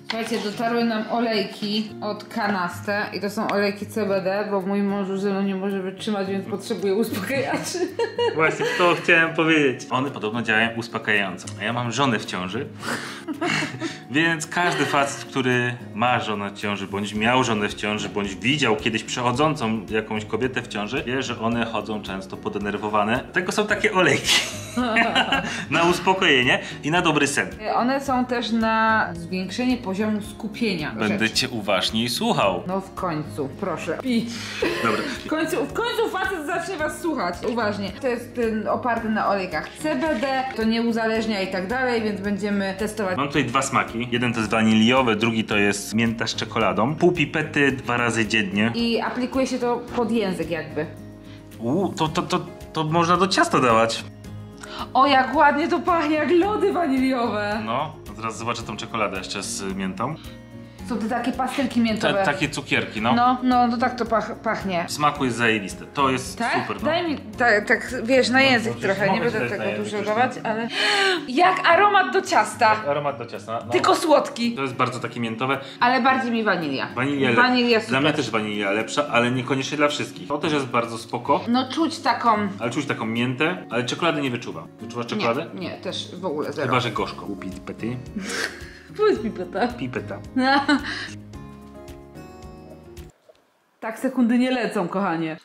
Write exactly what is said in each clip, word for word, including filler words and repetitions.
Słuchajcie, dotarły nam olejki od Kanaste i to są olejki C B D, bo mój mąż już ze mną nie może wytrzymać, więc potrzebuje uspokajaczy. Właśnie to chciałem powiedzieć. One podobno działają uspokajająco. A ja mam żonę w ciąży. Więc każdy facet, który ma żonę w ciąży, bądź miał żonę w ciąży, bądź widział kiedyś przechodzącą jakąś kobietę w ciąży, wie, że one chodzą często podenerwowane. Tego są takie olejki. Na uspokojenie i na dobry sen. One są też na zwiększenie poziomu skupienia. Będę rzeczy. cię uważniej słuchał. No w końcu, proszę. Pi. Dobra. W końcu, w końcu facet zacznie was słuchać. Uważnie. To jest ten oparty na olejkach C B D, to nie uzależnia i tak dalej, więc będziemy testować. Mam tutaj dwa smaki. Jeden to jest waniliowy, drugi to jest mięta z czekoladą. Pół pipety dwa razy dziennie. I aplikuje się to pod język jakby. Uuu, to, to, to, to można do ciasta dawać. O, jak ładnie to pachnie, jak lody waniliowe. No, teraz zobaczę tą czekoladę jeszcze z miętą. Są te takie pastelki miętowe. Te, takie cukierki, no. No, no, to tak to pach, pachnie. W smaku jest zajebiste. To jest Tak? super, no. Daj mi, tak, tak, wiesz, na język no, trochę, nie mogę będę dać tego na język, dużo już dawać, nie. ale... Jak aromat do ciasta, Aromat do ciasta, no. tylko słodki. To jest bardzo takie miętowe. Ale bardziej mi wanilia. Wanilia, Wanilia le... super. Dla mnie też wanilia lepsza, ale niekoniecznie dla wszystkich. To też jest bardzo spoko. No czuć taką... Ale czuć taką miętę, ale czekolady nie wyczuwa. Wyczuwasz czekoladę? Nie, nie, też w ogóle zero. Chyba, że gorzko. Upi pipety. Powiedz pipeta. Pipeta. Tak sekundy nie lecą, kochanie.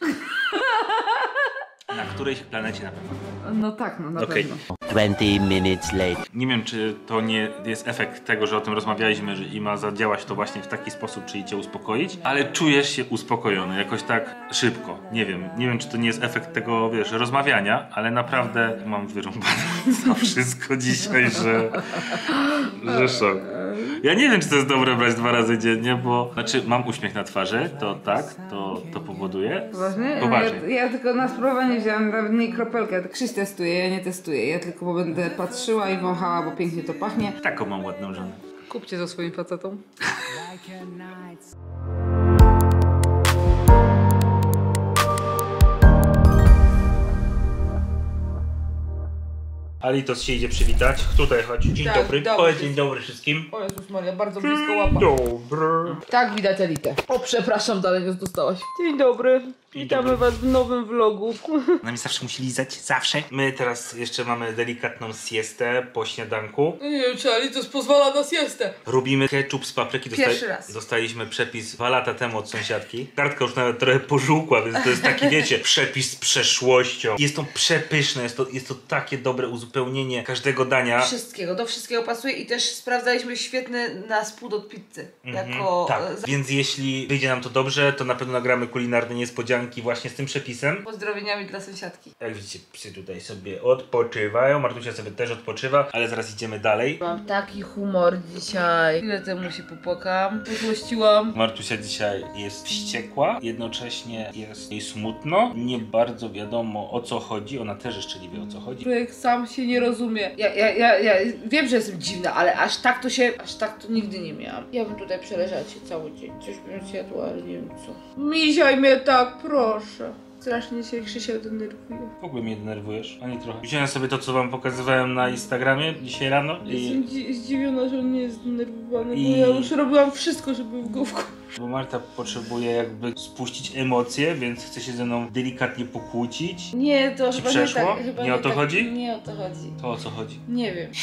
Na którejś planecie na pewno. No tak, no na Okej. pewno. twenty minutes later. Nie wiem, czy to nie jest efekt tego, że o tym rozmawialiśmy, że i ma zadziałać to właśnie w taki sposób, czyli cię uspokoić, ale czujesz się uspokojony, jakoś tak szybko. Nie wiem, nie wiem, czy to nie jest efekt tego, wiesz, rozmawiania, ale naprawdę mam wyrąbane to wszystko dzisiaj, że... że szok. Ja nie wiem, czy to jest dobre brać dwa razy dziennie, bo... Znaczy, mam uśmiech na twarzy, to tak, to, to powoduje. Poważnie? Poważnie. Ja, ja tylko na spróbowanie wziąłem nawet nie kropelkę. Krzyś testuje, ja nie testuję. Ja tylko będę patrzyła i wąchała, bo pięknie to pachnie. Taką mam ładną żonę. Kupcie za swoim facetom. Alitos się idzie przywitać. Tutaj chodź. Dzień Tak, dobry. dobry. Powiedz dzień dobry wszystkim. O Jezus Maria, bardzo blisko łapa. Dobry. Tak widać Elitę. O, przepraszam, dalej nie dostałaś. Dzień dobry. Witamy dobry. was w nowym vlogu. Nami zawsze musi lizać, zawsze. My teraz jeszcze mamy delikatną siestę po śniadanku. Nie wiem, czy Alitos pozwala na siestę. Robimy ketchup z papryki. Pierwszy raz. Dostaliśmy przepis dwa lata temu od sąsiadki. Kartka już nawet trochę pożółkła, więc to jest taki, wiecie, przepis z przeszłością. Jest to przepyszne, jest to, jest to takie dobre uzupełnienie każdego dania. Wszystkiego, do wszystkiego pasuje i też sprawdzaliśmy świetny na spód od pizzy. Mhm, Jako... tak, za- więc jeśli wyjdzie nam to dobrze, to na pewno nagramy kulinarne niespodzianki właśnie z tym przepisem. Pozdrowieniami dla sąsiadki. Jak widzicie, psy tutaj sobie odpoczywają, Martusia sobie też odpoczywa, ale zaraz idziemy dalej. Mam taki humor dzisiaj. Ile temu się popłakałam, pozłościłam. Martusia dzisiaj jest wściekła, jednocześnie jest jej smutno, nie bardzo wiadomo o co chodzi, ona też jeszcze nie wie o co chodzi. Człowiek sam się nie rozumie. Ja, ja, ja, ja wiem, że jestem dziwna, ale aż tak to się, aż tak to nigdy nie miałam. Ja bym tutaj przeleżała się cały dzień, coś bym zjadła, ale nie wiem co. Misiaj mnie tak, proszę. Strasznie się Krzysia denerwuje. W ogóle mnie denerwujesz, ani trochę. Wziąłem sobie to, co wam pokazywałem na Instagramie dzisiaj rano i... Jestem dzi- zdziwiona, że on nie jest zdenerwowany, I- bo ja już robiłam wszystko, żeby go wkurzyć. Bo Marta potrzebuje jakby spuścić emocje, więc chce się ze mną delikatnie pokłócić. Nie, to Ci chyba przeszło? nie tak. Chyba Nie o to tak, chodzi? Nie o to chodzi. To o co chodzi? Nie wiem.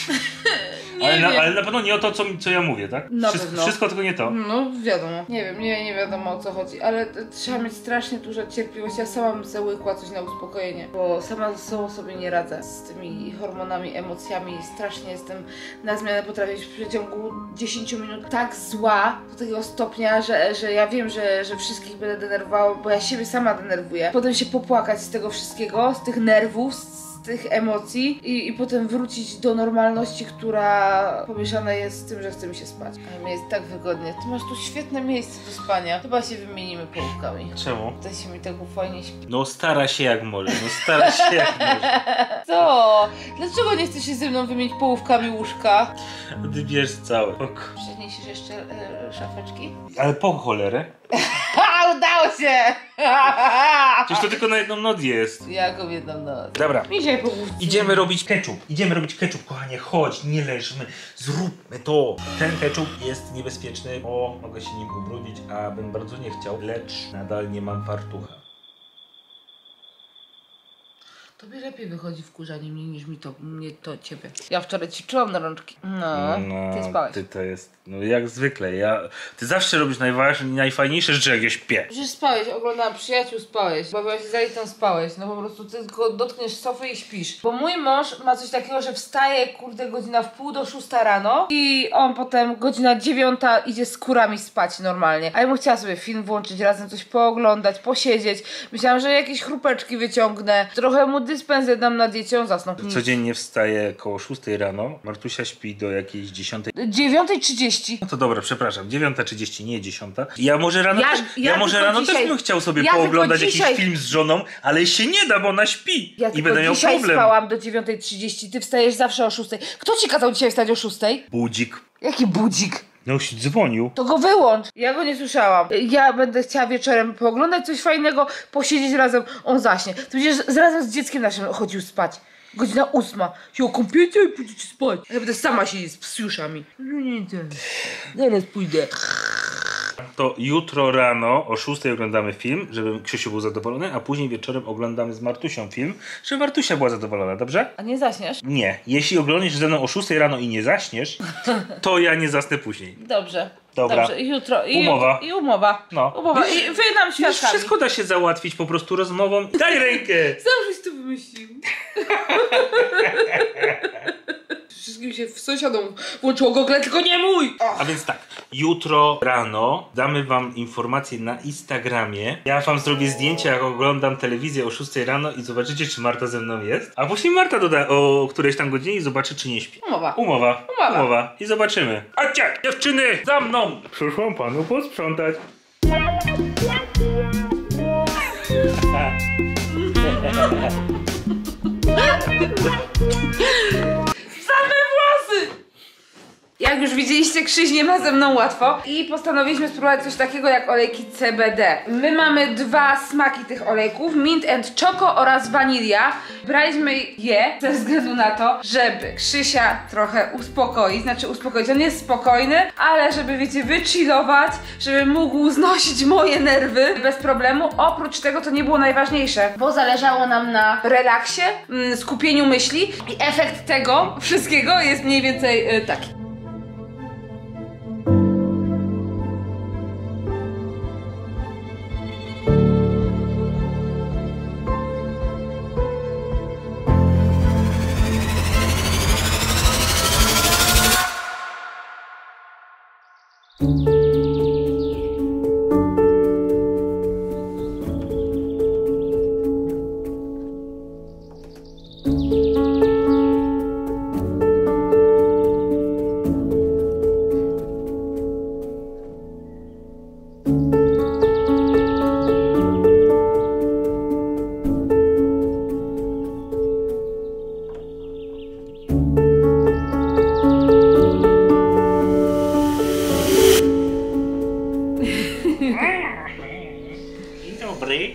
nie ale, na, wiem. ale na pewno nie o to, co, co ja mówię, tak? Na Wszystko, pewno. wszystko tylko nie to. No wiadomo. Nie wiem, nie, nie wiadomo o co chodzi, ale t- trzeba mieć strasznie dużo cierpliwości. Ja sama bym sobie łykła coś na uspokojenie, bo sama ze sobą sobie nie radzę z tymi hormonami, emocjami. Strasznie jestem na zmianę, potrafię być w przeciągu dziesięciu minut tak zła do takiego stopnia, że, że ja wiem, że, że wszystkich będę denerwowała, bo ja siebie sama denerwuję. Potem się popłakać z tego wszystkiego, z tych nerwów, z tych emocji i, i potem wrócić do normalności, która pomieszana jest z tym, że chce mi się spać. Ale mi jest tak wygodnie. Ty masz tu świetne miejsce do spania. Chyba się wymienimy połówkami. Czemu? Tutaj się mi tak fajnie śpi. No stara się jak może, no stara się jak może. Co? Dlaczego nie chcesz się ze mną wymienić połówkami łóżka? Ty bierz całe. Ok. Przeniesiesz jeszcze e, szafeczki? Ale po cholerę? Ha! udało się! Przecież to tylko na jedną noc jest. Jaką jedną noc. Dobra. Dzisiaj po górce. Idziemy robić ketchup. Idziemy robić ketchup, kochanie. Chodź, nie leżmy. Zróbmy to. Ten ketchup jest niebezpieczny, bo mogę się nim ubrudzić, a bym bardzo nie chciał. Lecz nadal nie mam fartucha. Tobie lepiej wychodzi wkurzanie mnie niż mi to, mnie to ciebie. Ja wczoraj ćwiczyłam na rączki. No, No, ty spałeś. ty to jest, no jak zwykle, ja, ty zawsze robisz najważniejsze, najfajniejsze rzeczy, jak ja śpię. Przecież spałeś, oglądałam Przyjaciół, spałeś, bawiłaś się z Elitą, spałeś. No po prostu ty tylko dotkniesz sofy i śpisz. Bo mój mąż ma coś takiego, że wstaje, kurde, godzina w pół do szósta rano i on potem godzina dziewiąta idzie z kurami spać normalnie. A ja mu chciała sobie film włączyć, razem coś pooglądać, posiedzieć. Myślałam, że jakieś chrupeczki wyciągnę, trochę mu dyspensę dam na diecie, on zasnął. Codziennie wstaję koło szóstej rano, Martusia śpi do jakiejś dziesiątej. dziewiąta trzydzieści. No to dobra, przepraszam, dziewiąta trzydzieści, nie dziesiąta. Ja może rano, Ja- też, ja ja może tylko rano dzisiaj- też bym chciał sobie ja pooglądać tylko dzisiaj- jakiś film z żoną, ale się nie da, bo ona śpi Ja i tylko będę miał dzisiaj problem. spałam do dziewiątej trzydzieści, ty wstajesz zawsze o szóstej. Kto ci kazał dzisiaj wstać o szóstej? Budzik. Jaki budzik? No już dzwonił. To go wyłącz. Ja go nie słyszałam. Ja będę chciała wieczorem pooglądać coś fajnego, posiedzieć razem, on zaśnie. Ty będziesz z, razem z dzieckiem naszym chodził spać. Godzina ósma. Się okąpiecie i pójdziecie spać. Ja będę sama siedzieć z psiuszami. No nie, nie. Zaraz pójdę. To jutro rano o szóstej oglądamy film, żeby Krzysiu był zadowolony, a później wieczorem oglądamy z Martusią film, żeby Martusia była zadowolona, dobrze? A nie zaśniesz? Nie. Jeśli oglądasz ze mną o szóstej rano i nie zaśniesz, to ja nie zasnę później. Dobrze. Dobra. Dobrze. Jutro. I, Umowa. I umowa. No. Umowa. I wy nam Już świadkami. wszystko da się załatwić po prostu rozmową. Daj rękę! Sam żeś to wymyślił. Wszystkim się w sąsiadom włączyło gogle, tylko nie mój! A więc tak, jutro rano damy wam informacje na Instagramie. Ja wam zrobię zdjęcia, jak oglądam telewizję o szóstej rano i zobaczycie, czy Marta ze mną jest. A później Marta doda o którejś tam godzinie i zobaczy, czy nie śpi. Umowa. Umowa. Umowa. Umowa. I zobaczymy. Chodźcie, dziewczyny, za mną! Przyszłam panu posprzątać. Same włosy! Jak już widzieliście, Krzyś nie ma ze mną łatwo i postanowiliśmy spróbować coś takiego jak olejki C B D. My mamy dwa smaki tych olejków, mint and choco oraz wanilia. Braliśmy je ze względu na to, żeby Krzysia trochę uspokoić, znaczy uspokoić, on jest spokojny, ale żeby, wiecie, wychillować, żeby mógł znosić moje nerwy bez problemu. Oprócz tego to nie było najważniejsze, bo zależało nam na relaksie, mm, skupieniu myśli i efekt tego wszystkiego jest mniej więcej y, taki. Dobry.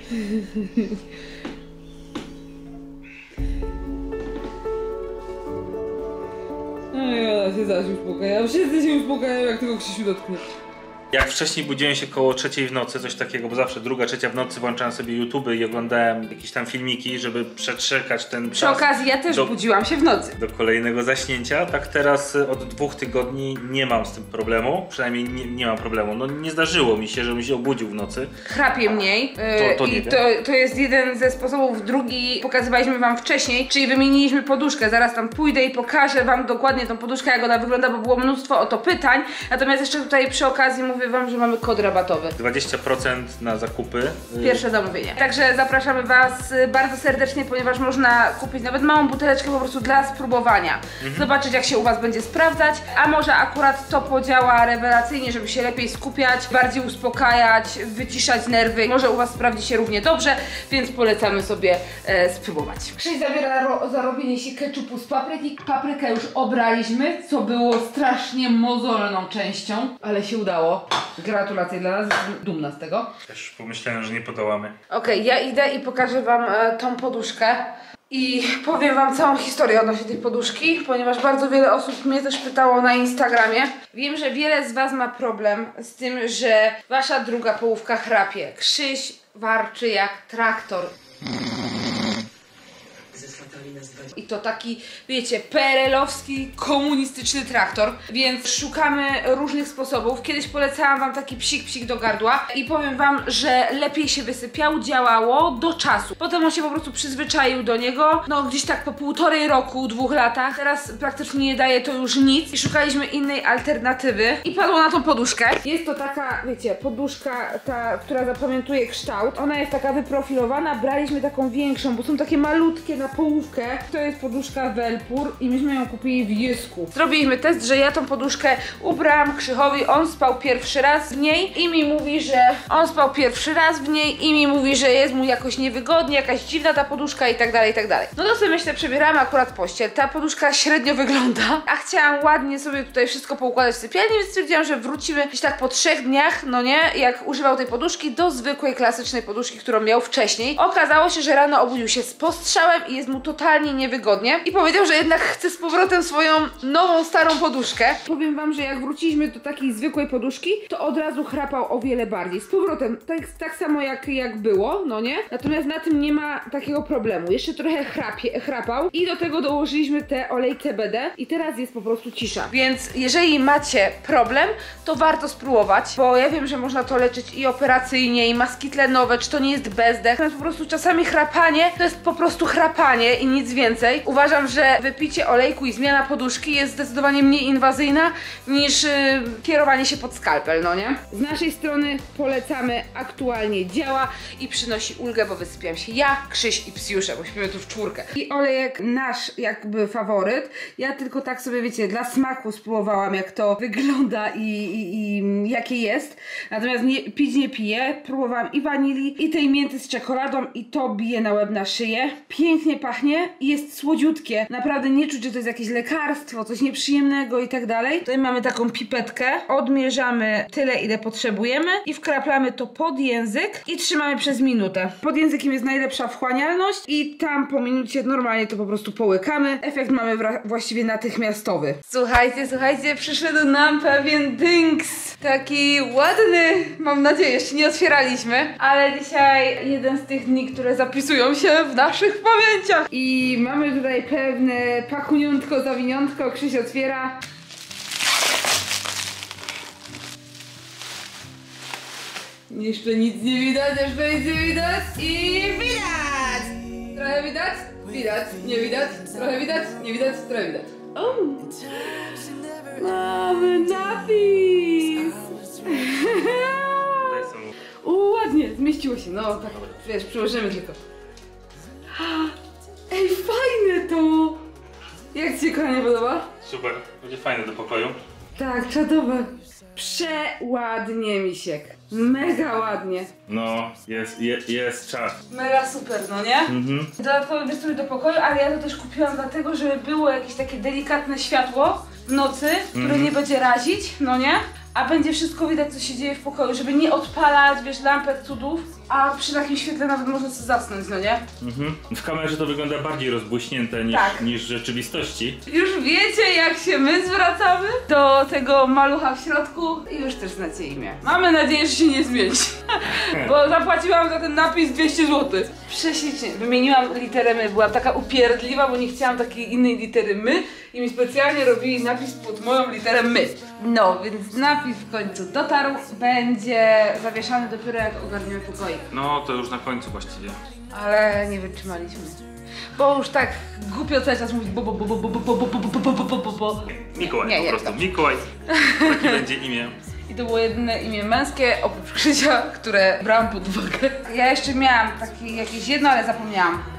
No i ona się zaś uspokaja. Wszyscy się uspokajają, jak tego Krzysiu dotknie. Jak wcześniej budziłem się koło trzeciej w nocy, coś takiego, bo zawsze druga, trzecia w nocy włączałem sobie YouTube i oglądałem jakieś tam filmiki, żeby przetrzekać ten Przy czas okazji ja też do, budziłam się w nocy. do kolejnego zaśnięcia. Tak teraz y, od dwóch tygodni nie mam z tym problemu, przynajmniej nie, nie mam problemu. No nie zdarzyło mi się, żebym się obudził w nocy. Chrapię mniej yy, To- to nie i wiem. to, to jest jeden ze sposobów. Drugi pokazywaliśmy wam wcześniej, czyli wymieniliśmy poduszkę. Zaraz tam pójdę i pokażę wam dokładnie tą poduszkę, jak ona wygląda, bo było mnóstwo o to pytań. Natomiast jeszcze tutaj przy okazji mówię wam, że mamy kod rabatowy. dwadzieścia procent na zakupy. Y, Pierwsze zamówienie. Także zapraszamy was y, bardzo serdecznie, ponieważ można kupić nawet małą buteleczkę po prostu dla spróbowania. Zobaczyć, jak się u was będzie sprawdzać, a może akurat to podziała rewelacyjnie, żeby się lepiej skupiać, bardziej uspokajać, wyciszać nerwy. Może u was sprawdzi się równie dobrze, więc polecamy sobie e, spróbować. Krzyś zabiera ro- za robienie się keczupu z papryki. Paprykę już obraliśmy, co było strasznie mozolną częścią, ale się udało. brawo. Gratulacje dla nas, jestem dumna z tego. Też pomyślałem, że nie podołamy. Okej, okay, ja idę i pokażę wam e, tą poduszkę. I powiem wam całą historię odnośnie tej poduszki, ponieważ bardzo wiele osób mnie też pytało na Instagramie. Wiem, że wiele z was ma problem z tym, że wasza druga połówka chrapie. Krzyś warczy jak traktor. I to taki, wiecie, perelowski, komunistyczny traktor. Więc szukamy różnych sposobów. Kiedyś polecałam wam taki psik, psik do gardła. I powiem wam, że lepiej się wysypiał, działało do czasu. Potem on się po prostu przyzwyczaił do niego. No gdzieś tak po półtorej roku, dwóch latach. Teraz praktycznie nie daje to już nic. I szukaliśmy innej alternatywy. I padło na tą poduszkę. Jest to taka, wiecie, poduszka, ta, która zapamiętuje kształt. Ona jest taka wyprofilowana. Braliśmy taką większą, bo są takie malutkie na połówkę. To jest poduszka Velpur i myśmy ją kupili w Jysku. Zrobiliśmy test, że ja tą poduszkę ubrałam Krzychowi, on spał pierwszy raz w niej i mi mówi, że on spał pierwszy raz w niej i mi mówi, że jest mu jakoś niewygodnie, jakaś dziwna ta poduszka i tak dalej, i tak dalej. No to sobie myślę, przebieramy akurat pościel. Ta poduszka średnio wygląda, a chciałam ładnie sobie tutaj wszystko poukładać w sypialni, więc stwierdziłam, że wrócimy gdzieś tak po trzech dniach, no nie, jak używał tej poduszki, do zwykłej, klasycznej poduszki, którą miał wcześniej. Okazało się, że rano obudził się z postrzałem i jest mu totalnie niewygodnie i powiedział, że jednak chce z powrotem swoją nową, starą poduszkę. Powiem wam, że jak wróciliśmy do takiej zwykłej poduszki, to od razu chrapał o wiele bardziej. Z powrotem, tak, tak samo jak, jak było, no nie? Natomiast na tym nie ma takiego problemu. Jeszcze trochę chrapie, chrapał i do tego dołożyliśmy te olej C B D i teraz jest po prostu cisza. Więc jeżeli macie problem, to warto spróbować, bo ja wiem, że można to leczyć i operacyjnie, i maski tlenowe, czy to nie jest bezdech. Natomiast po prostu czasami chrapanie to jest po prostu chrapanie i nic więcej. Uważam, że wypicie olejku i zmiana poduszki jest zdecydowanie mniej inwazyjna niż yy, kierowanie się pod skalpel, no nie? Z naszej strony polecamy, aktualnie działa i przynosi ulgę, bo wysypiam się ja, Krzyś i Psiusze, bo śpimy tu w czwórkę. I olejek nasz jakby faworyt. Ja tylko tak sobie, wiecie, dla smaku spróbowałam, jak to wygląda i, i, i jakie jest. Natomiast nie, pić nie piję. Próbowałam i wanilii, i tej mięty z czekoladą i to bije na łeb, na szyję. Pięknie pachnie i jest słodziutkie. Naprawdę nie czuć, że to jest jakieś lekarstwo, coś nieprzyjemnego i tak dalej. Tutaj mamy taką pipetkę. Odmierzamy tyle, ile potrzebujemy i wkraplamy to pod język i trzymamy przez minutę. Pod językiem jest najlepsza wchłanialność i tam po minucie normalnie to po prostu połykamy. Efekt mamy właściwie natychmiastowy. Słuchajcie, słuchajcie, przyszedł nam pewien dynks. Taki ładny, mam nadzieję, jeszcze nie otwieraliśmy, ale dzisiaj jeden z tych dni, które zapisują się w naszych pamięciach. I mamy tutaj pewne pakuniątko, zawiniątko. Krzyś otwiera. Jeszcze nic nie widać, jeszcze nic nie widać i widać! Trochę widać? Widać. Nie widać? Trochę widać? Nie widać? Trochę widać. O! Mamy napis! O, ładnie, zmieściło się. No tak, wiesz, przyłożymy tylko. Ej, fajne to! Jak ci się, kochanie, podoba? Super, będzie fajne do pokoju. Tak, czadowe. Przeładnie, misiek. Mega ładnie. No, jest, jest, jest czas. Mega super, no nie? Mhm. Dodatkowy wystrój do pokoju, ale ja to też kupiłam dlatego, żeby było jakieś takie delikatne światło w nocy, które Mhm. nie będzie razić, no nie? A będzie wszystko widać, co się dzieje w pokoju, żeby nie odpalać, wiesz, lampek, cudów, a przy takim świetle nawet można sobie zasnąć, no nie? Mhm. W kamerze to wygląda bardziej rozbłyśnięte niż, Tak. niż w rzeczywistości. Już wiecie, jak się my zwracamy do tego malucha w środku i już też znacie imię. Mamy nadzieję, że się nie zmieni, bo zapłaciłam za ten napis dwieście złotych. Prześlicznie. Wymieniłam literę M, byłam taka upierdliwa, bo nie chciałam takiej innej litery my i mi specjalnie robili napis pod moją literę my. No, więc napis w końcu dotarł, będzie zawieszany dopiero jak ogarniemy pokoik. No, to już na końcu właściwie. Ale nie wytrzymaliśmy. Bo już tak głupio cały czas mówić bo bo bo bo bo bo bo bo bo bo bo bo bo. Mikołaj, Nie, po nie, prostu. dobrze. Mikołaj. Takie będzie imię. I to było jedyne imię męskie, oprócz Krzysia, które brałam pod uwagę. Ja jeszcze miałam takie jakieś jedno, ale zapomniałam.